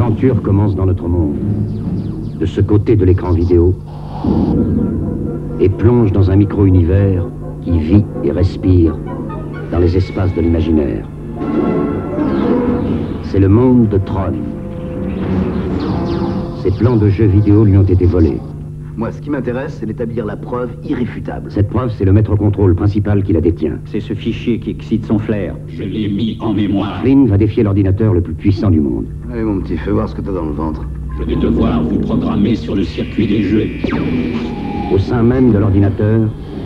L'aventure commence dans notre monde, de ce côté de l'écran vidéo, et plonge dans un micro-univers qui vit et respire dans les espaces de l'imaginaire. C'est le monde de Tron. Ses plans de jeux vidéo lui ont été volés. Moi, ce qui m'intéresse, c'est d'établir la preuve irréfutable. Cette preuve, c'est le maître-contrôle principal qui la détient. C'est ce fichier qui excite son flair. Je l'ai mis en mémoire. Flynn va défier l'ordinateur le plus puissant du monde. Allez, mon petit, fais voir ce que t'as dans le ventre. Je vais devoir vous programmer sur le circuit des jeux. Au sein même de l'ordinateur,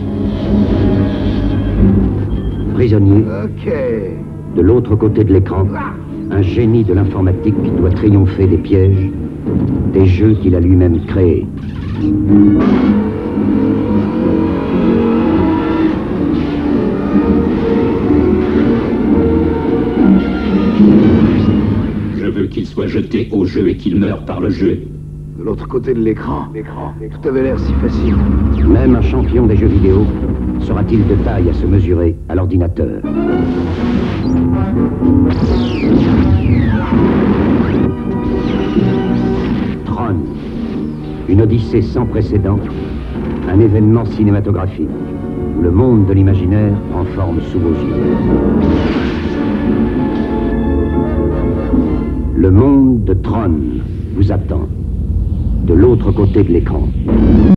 prisonnier, Ok. de l'autre côté de l'écran, un génie de l'informatique doit triompher des pièges, des jeux qu'il a lui-même créés. Je veux qu'il soit jeté au jeu et qu'il meure par le jeu. De l'autre côté de l'écran. Tout avait l'air si facile. Même un champion des jeux vidéo sera-t-il de taille à se mesurer à l'ordinateur? Tron, une odyssée sans précédent, un événement cinématographique où le monde de l'imaginaire prend forme sous vos yeux. Le monde de Tron vous attend, de l'autre côté de l'écran.